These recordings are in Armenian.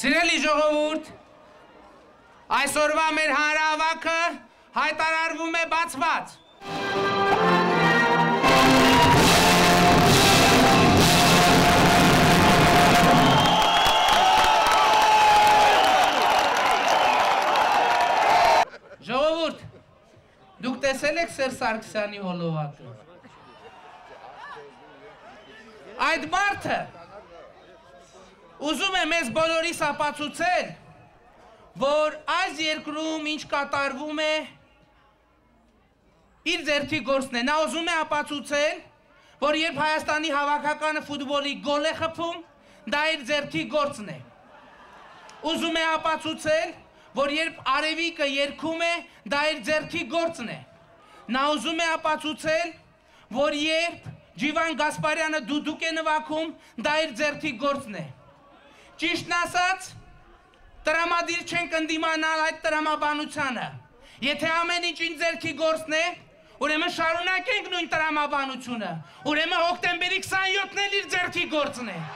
Սիրելի ժողովուրդ, այսօրվա մեր հանրահավաքը հայտարարվում է բացված։ Ժողովուրդ, դուք տեսել եք Սերժ Սարգսյանի հոլովակը։ Այդ մարդը ուզում է մեզ բոլորիս ապացուցել, որ այս երկրում ինչ կատարվում է, իր ձեռքի գործն է։ Նա ուզում է ապացուցել, որ երբ Հայաստանի հավաքականը ֆուտբոլի գոլ է խփում, դա իր ձեռքի գործն է։ Ուզում է ապացուցել, որ երբ Արևիկը երգում է, դա իր ձեռքի գործն է։ Նա ուզում է ապացուցել, որ երբ Ջիվան Գասպարյանը դուդուկ է նվագում, դա իր ձեռքի գործն է։ Ճիշտն ասած, տրամադիր չենք ընդդիմանալ այդ տրամաբանությանը։ Եթե ամեն ինչ ինձ ձեռքի գործն է, ուրեմն շարունակենք նույն տրամաբանությունը։ Ուրեմն հոկտեմբերի 27-ն էլ իր ձեռքի գործն է։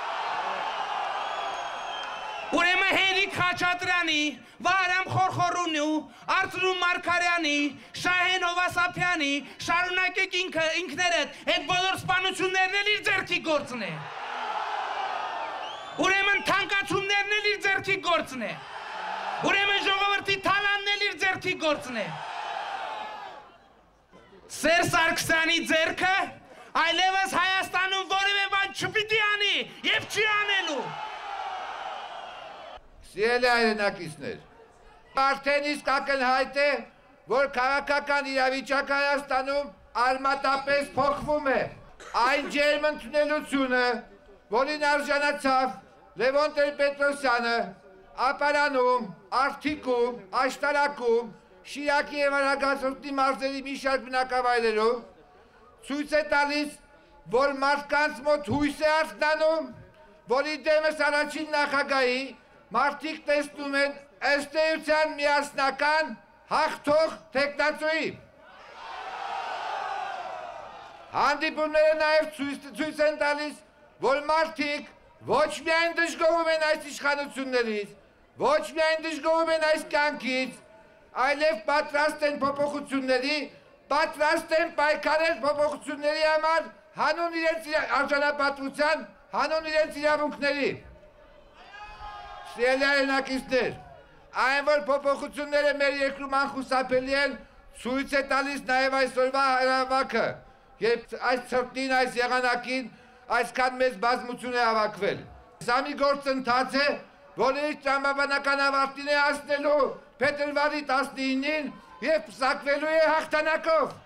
Ուրեմն Հենրիկ Խաչատրյանի, Վահրամ Խորխորունու, Արծրու Մարգարյանի, Շահեն Հովասափյանի, շարունակեք ինքներդ, այդ բոլոր սպանություններն էլ իր ձեռքի գործն է։ Ուրեմն թանկացումներն էլ իր ձեռքի գործն է։ Ուրեմն ժողովրդի թալանն էլ իր ձեռքի գործն է։ Սերժ Սարգսյանի ձեռքը այլևս Հայաստանում որևէ բան չպիտի անի եւ չի անելու։ Սիրելի հայրենակիցներ, արդեն իսկ ակնհայտ է, որ քաղաքական իրավիճակը Հայաստանում արմատապես փոխվում է։ Այն ջերմ ընդունելությունը, որին արժանացավ Լևոն Տեր-Պետրոսյանը, Ապարանում, Արթիկում, Աշտարակում, Շիրակի և Արագածոտնի մարզերի մի շարք բնակավայրերում, ցույց է տալիս, որ մարդկանց մոտ հույս է արթնանում, որի դեմս առաջին նախագահի մարդիկ տեսնում են ըստ էության միասնական հաղթող թեկնածուի։ Հանդիպումները նաև ցույց են տալիս, որ մարդիկ ոչ միայն դժգոհում են այս իշխանություններից, ոչ միայն դժգոհում են այս կյանքից, այլև պատրաստ են փոփոխությունների, պատրաստ են պայքարել փոփոխությունների համար հանուն իրենց արժանապատվության, հանուն իրենց իրավունքների։ Սիրելի հայրենակիցներ, այն որ փոփոխությունները մեր երկրում անխուսափելի են, ցույց է տալիս նաև այսօրվա հանրահավաքը, երբ այս ցրտին, այս եղանակին այսքան մեծ բազմություն է հավաքվել։ Սա մի գործընթաց է, որը իր տրամաբանական ավարտին է հասնելու փետրվարի 19-ին և պսակվելու է հաղթանակով։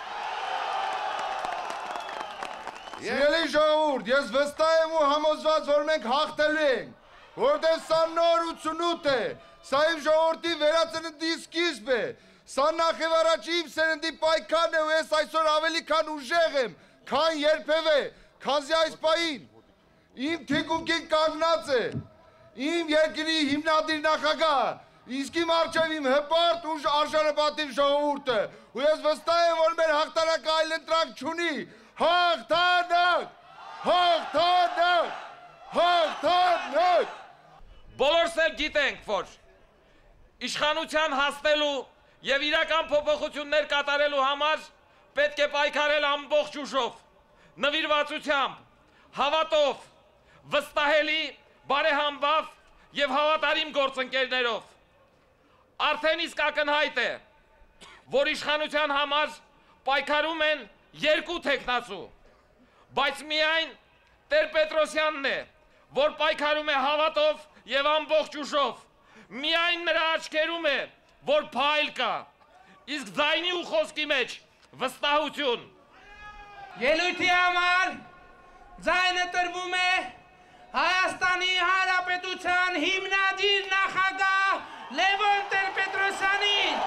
Սիրելի ժողովուրդ, ես վստահ եմ ու համոզված, որ մենք հաղթելու ենք, որտեղ սա նոր 88 է, սա իմ ժողովրդի վերածննդի սկիզբ է, սա նախև առաջ իմ սերնդի պայքարն է ու ես այսօր ավելի քան ուժեղ եմ, քան երբևէ, քանզի այս պահին իմ թիկունքին կանգնած է իմ երկրի հիմնադիր նախագահ, իսկ իմ առջև իմ հպարտ ու արժանապատիվ ժողովուրդը, ու ես վստահ եմ, որ մեր հաղթանակը այլ ընտրանք չունի, հաղթանակ, հաղթանակ, հաղթանակ։ Բոլորս էլ գիտենք, որ իշխանության հասնելու և իրական փոփոխություններ կատարելու համար պետք է պայքարել ամբողջ ուժով, նվիրվածությամբ, հավատով, վստահելի, բարեհամբավ և հավատարիմ գործընկերներով։ Արդեն իսկ ակնհայտ է, որ իշխանության համար պայքարում են երկու թեկնածու, բայց միայն Տեր-Պետրոսյանն է, որ պայքարում է հավատով և ամբողջ ուժով, միայն նրա աչքերում է, որ փայլ կա, իսկ ձայնի ու խոսքի մեջ վստահություն։ Ելույթի համար ձայնը տրվում է Հայաստանի Հանրապետության հիմնադիր նախագահ Լևոն Տեր-Պետրոսյանին։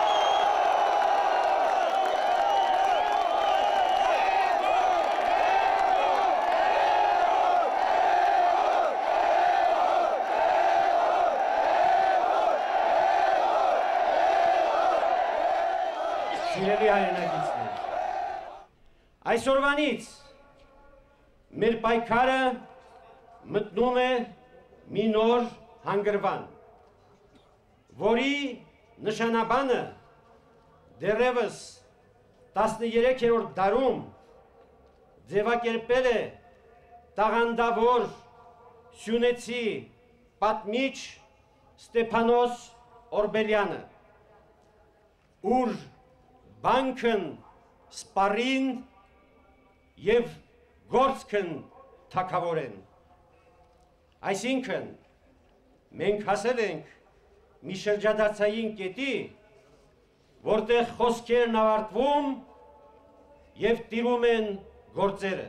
Սիրելի հայրենակիցներ, այսօրվանից մեր պայքարը մտնում է մի նոր հանգրվան, որի նշանաբանը դեռևս 13-րդ դարում ձևակերպել է տաղանդավոր սյունեցի պատմիչ Ստեփանոս Օրբելյանը, ուր բանքն սպառին և գործքն թագավորեն։ Այսինքն, մենք հասել ենք մի շրջադարձային կետի, որտեղ խոսքերն ավարտվում և տիրում են գործերը։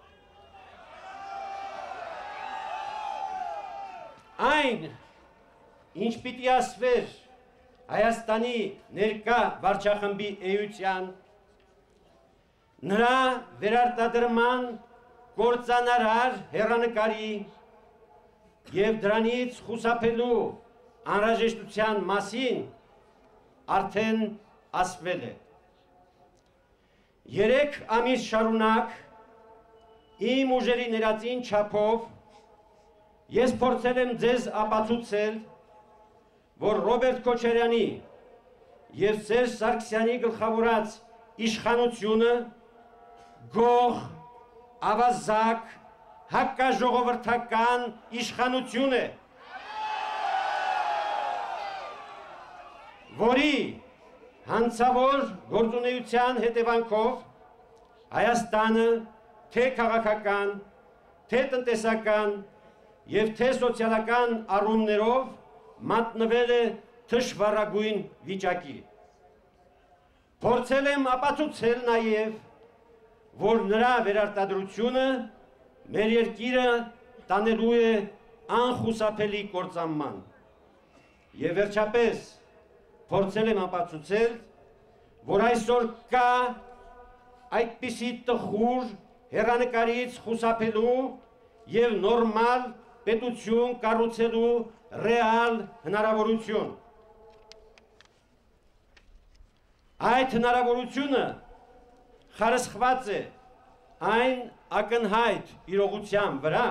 Այն, ինչ պիտի ասվեր Հայաստանի ներկա վարչախմբի էության, նրա վերարտադրման կործանարար հեռանկարի և դրանից խուսափելու անհրաժեշտության մասին արդեն ասվել է։ 3 ամիս շարունակ իմ ուժերի ներածին չափով ես փորձել եմ ձեզ ապացուցել, որ Ռոբերտ Քոչարյանի և Սերժ Սարգսյանի գլխավորած իշխանությունը գող, ավազակ, հակաժողովրդական իշխանություն է, որի հանցավոր գործունեության հետևանքով Հայաստանը թե քաղաքական, թե տնտեսական և թե սոցիալական առումներով մատնվել է թշվառագույն վիճակի։ Փորձել եմ ապացուցել նաև, որ նրա վերարտադրությունը մեր երկիրը տանելու է անխուսափելի կործանման։ Եվ վերջապես փորձել եմ ապացուցել, որ այսօր կա այդպիսի տխուր հեռանկարից խուսափելու և նորմալ պետություն կառուցելու ռեալ հնարավորություն։ Այդ հնարավորությունը խարսխված է այն ակնհայտ իրողության վրա,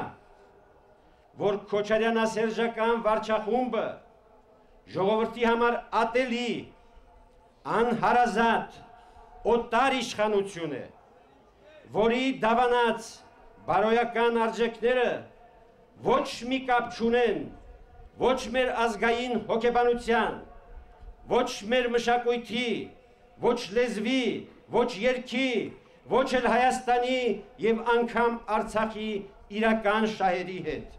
որ Քոչարյանասերժական վարչախումբը ժողովրդի համար ատելի, անհարազատ, օտար իշխանություն է, որի դավանած բարոյական արժեքները ոչ մի կապ չունեն ոչ մեր ազգային հոգեբանության, ոչ մեր մշակույթի, ոչ լեզվի, ոչ երգի, ոչ էլ Հայաստանի և անգամ Արցախի իրական շահերի հետ։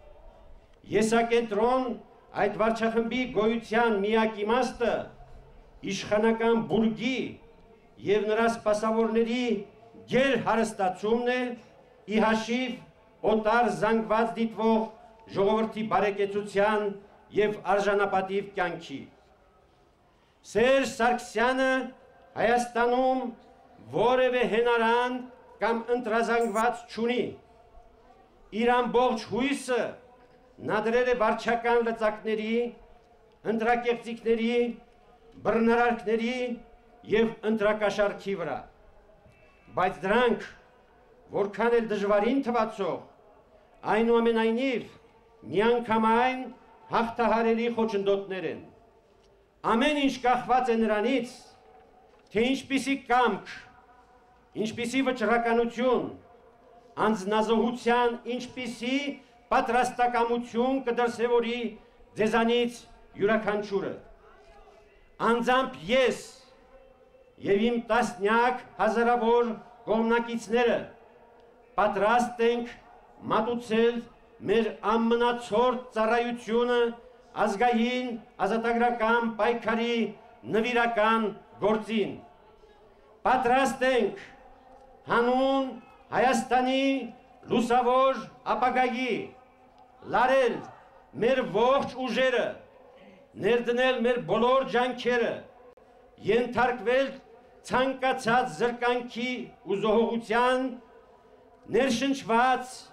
Եսակենտրոն այդ վարչախմբի գոյության միակ իմաստը իշխանական բուրգի և նրա սպասավորների գերհարստացումն է ի հաշիվ օտար զանգված դիտվող ժողովրդի բարեկեցության և արժանապատիվ կյանքի։ Սերժ Սարգսյանը Հայաստանում որևէ հենարան կամ ընտրազանգված չունի։ Իր ամբողջ հույսը նա դրել է վարչական լծակների, ընտրակեղծիքների, բռնարարքների և ընտրակաշառքի վրա։ Բայց դրանք, որքան էլ դժվարին թվացող, այնուամենայնիվ միանգամայն հաղթահարելի խոչընդոտներ են։ Ամեն ինչ կախված է նրանից, թե ինչպիսի կամք, ինչպիսի վճռականություն, անձնազոհության ինչպիսի պատրաստակամություն կդրսևորի ձեզանից յուրաքանչյուրը։ Անձամբ ես և իմ տասնյակ հազարավոր կողմնակիցները պատրաստ ենք մատուցել մեր ամենացորդ ծառայությունը ազգային ազատագրական պայքարի նվիրական գործին։ Պատրաստ ենք հանուն Հայաստանի լուսավոր ապագայի լարել մեր ողջ ուժերը, ներդնել մեր բոլոր ջանքերը, ենթարկվել ցանկացած զրկանքի ու զոհողության, ներշնչված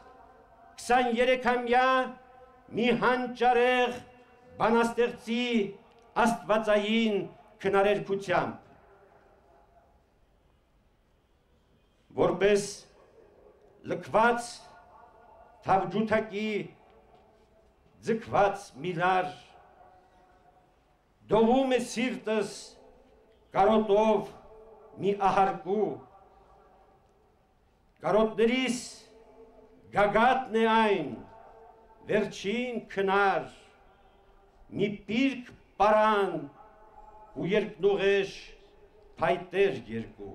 23-ամյա մի հանճարեղ բանաստեղծի աստվածային քնարերգությամբ, որպես լքված թավջութակի ձգված միլար, դողում է սիրտս կարոտով մի ահարկու, կարոտներիս գագատն է այն, վերջին քնար, մի պիրկ պարան ու երկնուղեշ փայտեր երկու։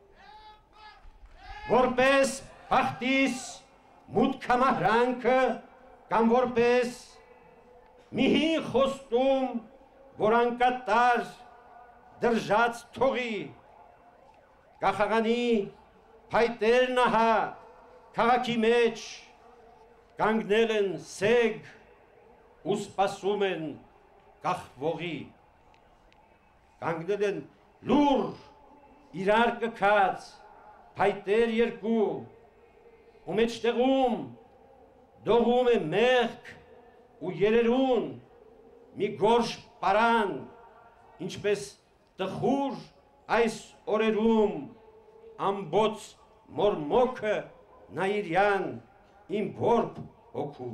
Որպես բախտիս մուտքամահրանքը կամ որպես մի հին խոստում, որ անկատար դրժած թողի, կախաղանի փայտերն ահա քաղաքի մեջ կանգնել են սեգ ու սպասում են կախվողի, կանգնել են լուր իրար կքած փայտեր երկու, ու մեջտեղում դողում է մեղք ու երերուն մի գորշ պարան, ինչպես տխուր այս օրերում ամբոց մորմոքը նայիրյան իմ որբ հոգու։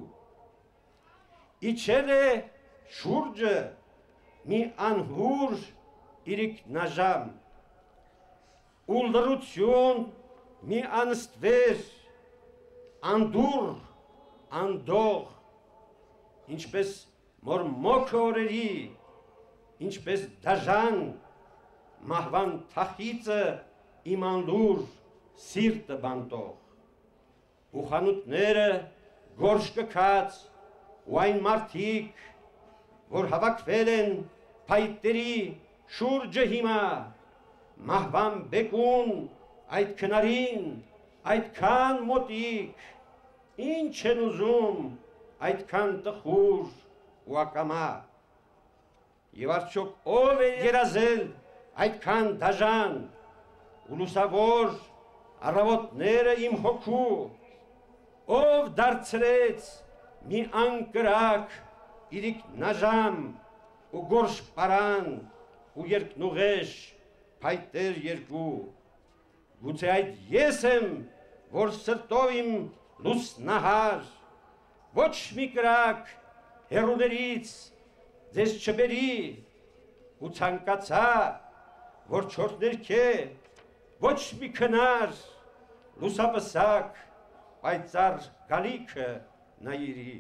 Իջել է շուրջը մի անհուր իրիկնաժամ, ու լռություն մի անստվեր, անդուր, անդող, ինչպես մորմոքը օրերի, ինչպես դաժան, մահվան թախիծը իմ անլուր սիրտը բանտող, ու խանութները գորշ կքած, ու այն մարդիկ, որ հավաքվել են փայտերի շուրջը հիմա, մահվան բեկուն այդ քնարին, այդքան մոտիկ, ինչ են ուզում այդքան տխուր ու ակամա, և արդյոք ով է երազել այդքան դաժան ու լուսավոր առավոտները իմ հոգու, ով դարձրեց մի անկրակ իրիկնաժամ ու գորշ պարան ու երկնուղեշ փայտեր երկու, գուցե այդ ես եմ, որ սրտով իմ լուսնահար, ոչ մի կրակ հեռուներից ձեզ չբերի, ու ցանկացա, որ չորս ներքե, ոչ մի քնար, լուսապսակ, պայծառ գալիքը նայիրի։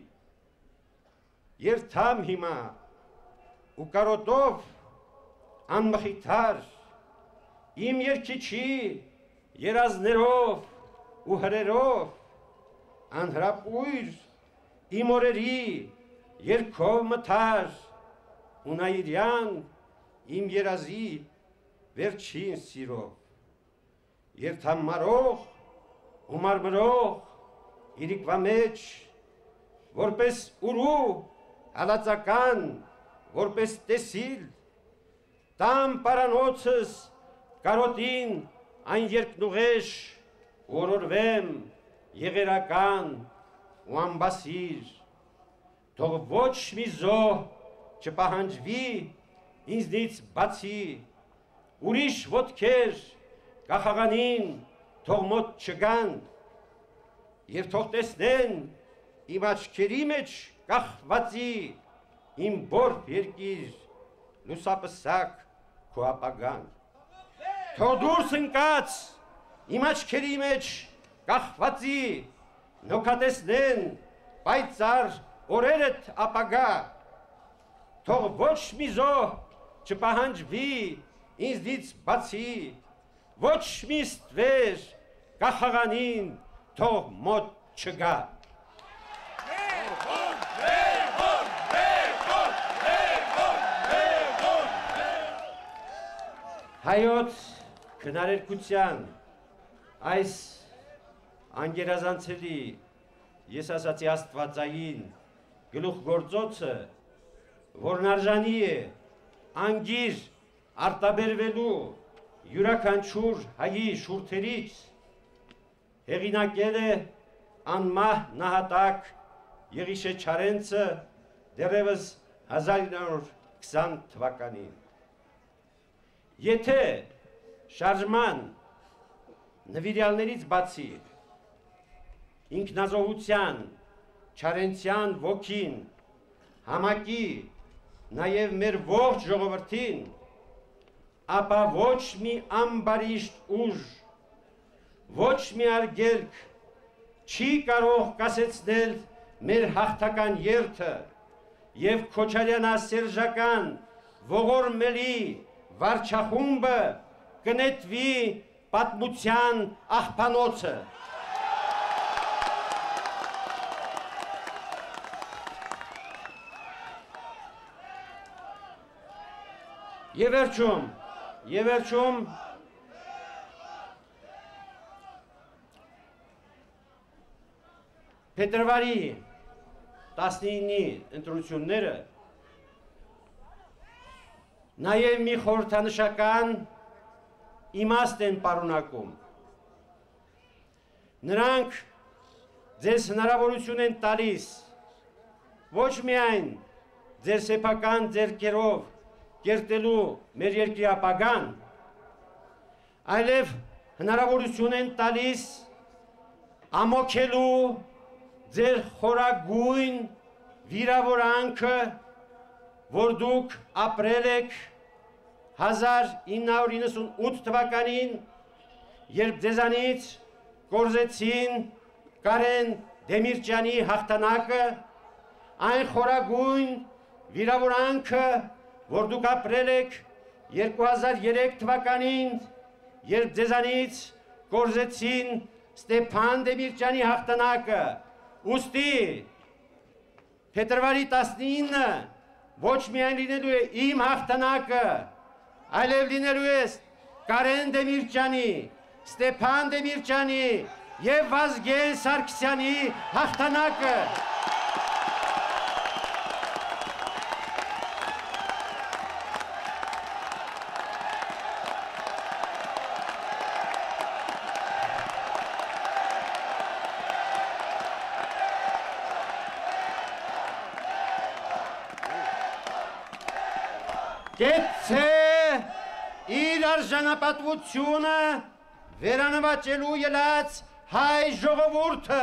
Երթամ հիմա ու կարոտով անմխիթար, իմ երգիչի երազներով ու հրերով, անհրապույր իմ օրերի երգով մթար, ու նայիրյան իմ երազի վերջին սիրով։ Երթամ մարող ու մարմրող իրիկվա մեջ, որպես ուրու հալածական, որպես տեսիլ, տամ պարանոցս կարոտին այն երկնուղեշ, օրորվեմ եղերական ու ամբասիր, թող ոչ մի զոհ չպահանջվի ինձնից բացի, ուրիշ ոտքեր կախաղանին թող մոտ չգան, և թող տեսնեն իմ աչքերի մեջ կախվածի իմ բորբ երկիր լուսապսակ քո ապագան։ Թող դուրս ընկած իմ աչքերի մեջ կախվածի նոքատեսնեն պայծառ օրերդ ապագա, թող ոչ մի զոհ չպահանջվի ինձնից բացի, ոչ մի ստվեր կախաղանին թող մոտ չգա։ Հայոց քնարերգության այս անգերազանցելի ես ասացի աստվածային գլուխգործոցը, որն արժանի է անգիր արտաբերվելու յուրաքանչյուր հայի շուրթերից, հեղինակել է անմահ նահատակ Եղիշե Չարենցը դեռևս 1920 թվականին։ Եթե շարժման նվիրյալներից բացի ինքնազոհության Չարենցյան ոգին համակի, նաև մեր ողջ ժողովրդին, ապա ոչ մի ամբարիշտ ուժ, ոչ մի արգելք չի կարող կասեցնել մեր հաղթական երթը և Քոչարյանասերժական ողորմելի վարչախումբը կնետվի պատմության աղբանոցը։ Եվ վերջում, փետրվարի 19-ի ընտրությունները նաև մի խորհրդանշական իմաստ են պարունակում։ Նրանք ձեզ հնարավորություն են տալիս ոչ միայն ձեր սեփական ձեռքերով կերտելու մեր երկրի ապագան, այլև հնարավորություն են տալիս ամոքելու ձեր խորագույն վիրավորանքը, որ դուք ապրել եք 1998 թվականին, երբ ձեզանից կորզեցին Կարեն Դեմիրճյանի հաղթանակը, այն խորագույն վիրավորանքը, որ դուք ապրել եք 2003 թվականին, երբ ձեզանից կորզեցին Ստեփան Դեմիրճյանի հաղթանակը, ուստի փետրվարի 19-ը ոչ միայն լինելու է իմ հաղթանակը, այլև լինելու է Կարեն Դեմիրճյանի, Ստեփան Դեմիրճյանի և Վազգեն Սարգսյանի հաղթանակը։ Կեցցե իր արժանապատվությունը վերանվաճելու ելած հայ ժողովուրդը։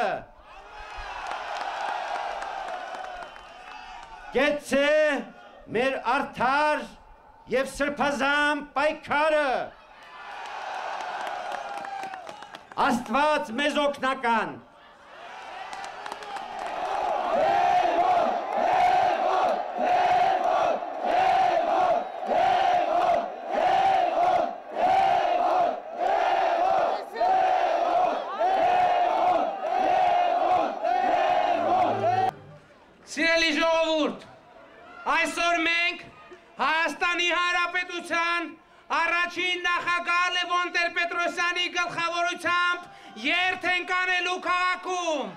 Կեցցե մեր արդար և սրբազան պայքարը։ Աստված մեզ օգնական։ Սիրելի ժողովուրդ, այսօր մենք Հայաստանի Հանրապետության առաջին նախագահ Լևոն Տեր-Պետրոսյանի գլխավորությամբ երթ ենք անելու քաղաքում։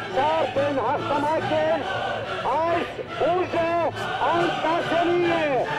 Hastamaken als onze aanstaande